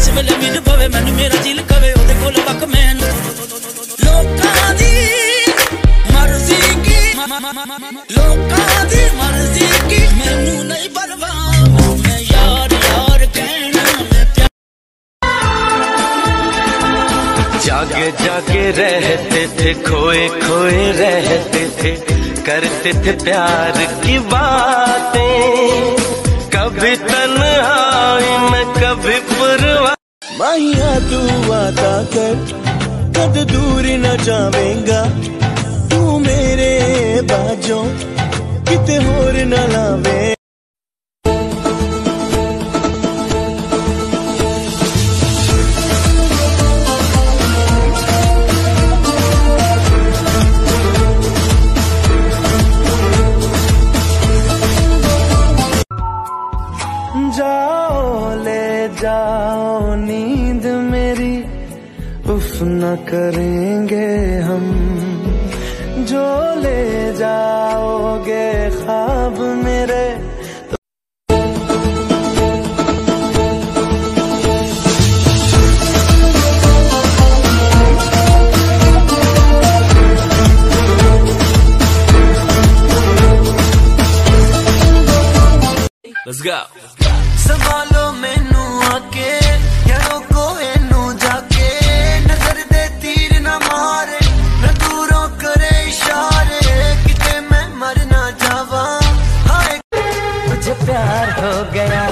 वेले मिल पवे मैनू मेरा दिल कवे ओदे कोल वक मैनू लोकां दी मर्जी की लोकां दी मर्जी की मैनू नहीं परवाह मैं यार यार कहना मैं जागे जागे रहते थे खोए खोए रहते थे करते थे प्यार की बातें कभी तन्हाई में कभी पुरवा माहिया तू वादा कर कद दूर न जावेगा तू मेरे बाजों किते होर न लावे जाओ ले जाओ नींद मेरी उफ न करेंगे हम जो ले जाओगे ख्वाब मेरे Let's go. संभालो मैनू आके यारो को एनू जाके नजर दे तीर न मारे न दूरों करे इशारे किते मैं मर ना जावा हाय मुझे प्यार हो गया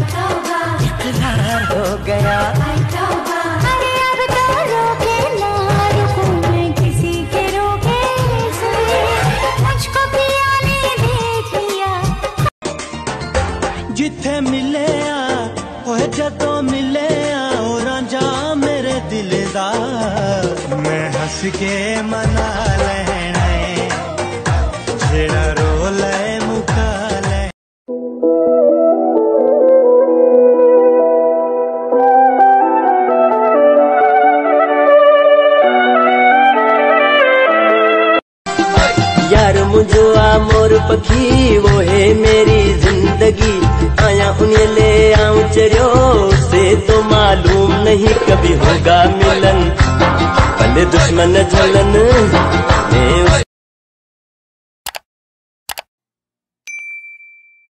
इकरार हो गया अरे अब तो रोके ना रुकूं मैं किसी के रोके से मुझको पियाने दे दिया जिथे मिले ओए जदों मिले ओ रांझा मेरे दिलदार मैं हंस के मना लेना जेड़ा रो ले मुका ले यार मुझो आ मोर पखी वो है मेरी जिंदगी आया उन्हें ले आऊं चरियो से तो मालूम नहीं कभी होगा मिलन भले दुश्मन जलन